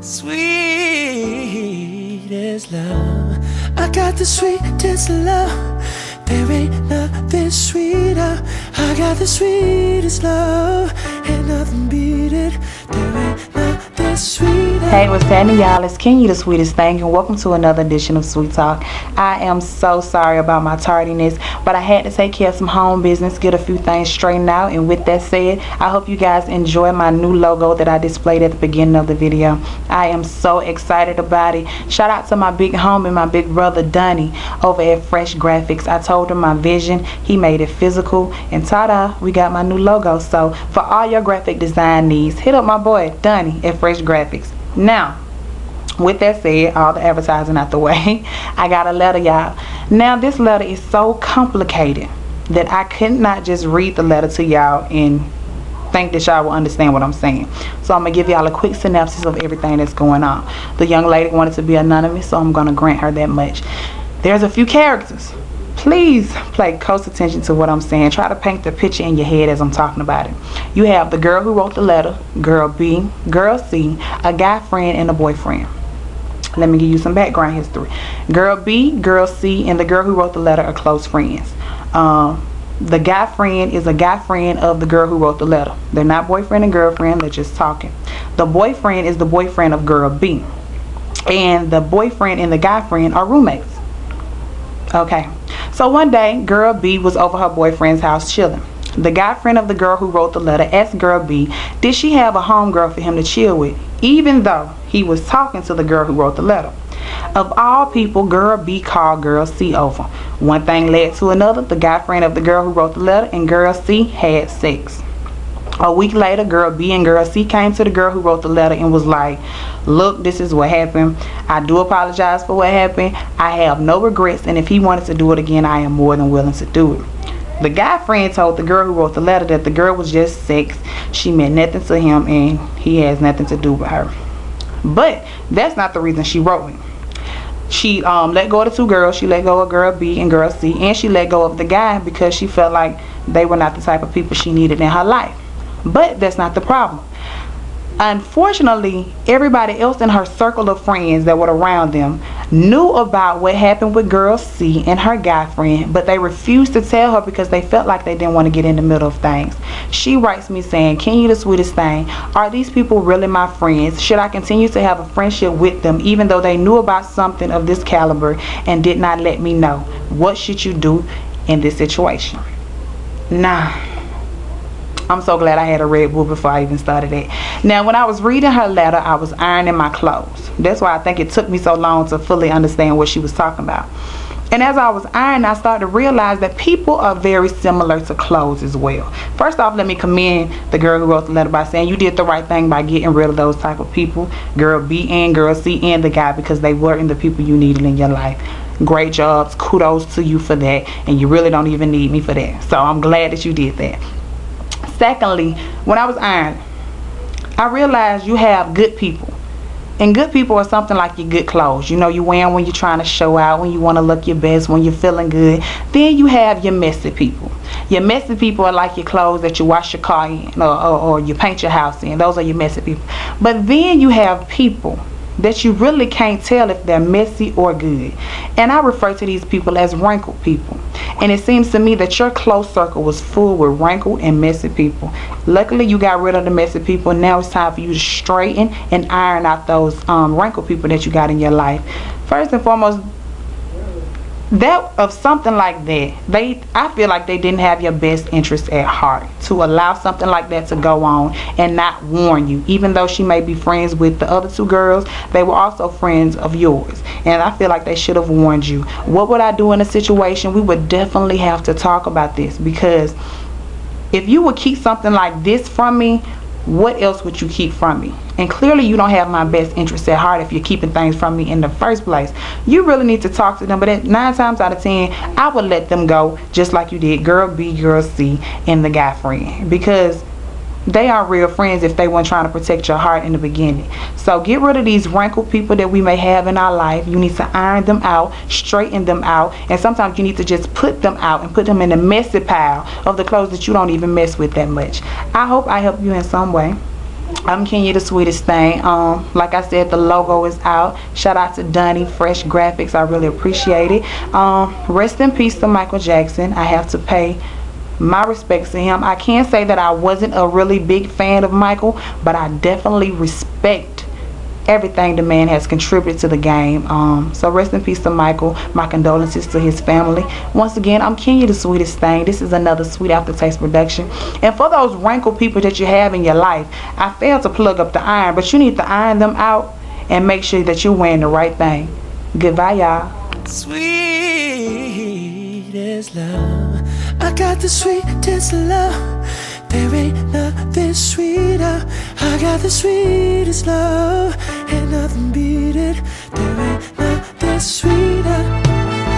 Sweetest love, I got the sweetest love. There ain't nothing sweeter. I got the sweetest love, and nothing beat it. There ain't nothing sweeter. Hey, what's happening, y'all? It's Kenya, the sweetest thing, and welcome to another edition of Sweet Talk. I am so sorry about my tardiness, but I had to take care of some home business, get a few things straightened out. And with that said, I hope you guys enjoy my new logo that I displayed at the beginning of the video. I am so excited about it. Shout out to my big homie, my big brother Donnie over at Fresh Graphics. I told him my vision, he made it physical, and ta-da, we got my new logo. So for all your graphic design needs, hit up my boy Donnie at Fresh Graphics. Now, with that said, all the advertising out the way, I got a letter, y'all. Now, this letter is so complicated that I could not just read the letter to y'all and think that y'all will understand what I'm saying. So I'm gonna give y'all a quick synopsis of everything that's going on. The young lady wanted to be anonymous, so I'm gonna grant her that much. There's a few characters. Please pay close attention to what I'm saying. Try to paint the picture in your head as I'm talking about it. You have the girl who wrote the letter, girl B, girl C, a guy friend, and a boyfriend. Let me give you some background history. Girl B, girl C, and the girl who wrote the letter are close friends. The guy friend is a guy friend of the girl who wrote the letter. They're not boyfriend and girlfriend, they're just talking. The boyfriend is the boyfriend of girl B. And the boyfriend and the guy friend are roommates. Okay. So one day, girl B was over her boyfriend's house chilling. The guy friend of the girl who wrote the letter asked girl B, did she have a homegirl for him to chill with, even though he was talking to the girl who wrote the letter. Of all people, girl B called girl C over. One thing led to another. The guy friend of the girl who wrote the letter and girl C had sex. A week later, girl B and girl C came to the girl who wrote the letter and was like, look, this is what happened. I do apologize for what happened. I have no regrets, and if he wanted to do it again, I am more than willing to do it. The guy friend told the girl who wrote the letter that the girl was just sex. She meant nothing to him, and he has nothing to do with her. But that's not the reason she wrote it. She let go of the two girls. She let go of girl B and girl C, and she let go of the guy because she felt like they were not the type of people she needed in her life. But that's not the problem. Unfortunately, everybody else in her circle of friends that were around them knew about what happened with girl C and her guy friend, but they refused to tell her because they felt like they didn't want to get in the middle of things. She writes me saying, Kenya, the sweetest thing, are these people really my friends? Should I continue to have a friendship with them even though they knew about something of this caliber and did not let me know? What should you do in this situation? Nah. I'm so glad I had a Red Bull before I even started it. Now, when I was reading her letter, I was ironing my clothes. That's why I think it took me so long to fully understand what she was talking about. And as I was ironing, I started to realize that people are very similar to clothes as well. First off, let me commend the girl who wrote the letter by saying you did the right thing by getting rid of those type of people. Girl B and girl C and the guy, because they weren't the people you needed in your life. Great jobs. Kudos to you for that. And you really don't even need me for that. So I'm glad that you did that. Secondly, when I was ironing, I realized you have good people. And good people are something like your good clothes. You know, you wear them when you're trying to show out, when you want to look your best, when you're feeling good. Then you have your messy people. Your messy people are like your clothes that you wash your car in or you paint your house in. Those are your messy people. But then you have people that you really can't tell if they're messy or good. And I refer to these people as wrinkled people. And it seems to me that your close circle was full with wrinkled and messy people. Luckily, you got rid of the messy people. Now it's time for you to straighten and iron out those wrinkled people that you got in your life. First and foremost, that of something like that, I feel like they didn't have your best interest at heart to allow something like that to go on and not warn you. Even though she may be friends with the other two girls, they were also friends of yours, and I feel like they should have warned you. What would I do in a situation? We would definitely have to talk about this, because if you would keep something like this from me, what else would you keep from me? And clearly you don't have my best interest at heart if you're keeping things from me in the first place. You really need to talk to them. But 9 times out of 10, I would let them go just like you did girl B, girl C, and the guy friend, because they are real friends if they weren't trying to protect your heart in the beginning. So get rid of these wrinkled people that we may have in our life. You need to iron them out, straighten them out, and sometimes you need to just put them out and put them in the messy pile of the clothes that you don't even mess with that much. I hope I help you in some way. I'm Kenya, the sweetest thing. Like I said, the logo is out. Shout out to Donnie Fresh Graphics. I really appreciate it. Rest in peace to Michael Jackson. I have to pay my respects to him. I can't say that I wasn't a really big fan of Michael, but I definitely respect everything the man has contributed to the game. So rest in peace to Michael. My condolences to his family. Once again, I'm Kenya, the sweetest thing. This is another Sweet Aftertaste production. And for those wrinkled people that you have in your life, I failed to plug up the iron, but you need to iron them out and make sure that you're wearing the right thing. Goodbye, y'all. Sweet as love, I got the sweetest love. There ain't nothing sweeter. I got the sweetest love, and nothing beat it. There ain't nothing sweeter.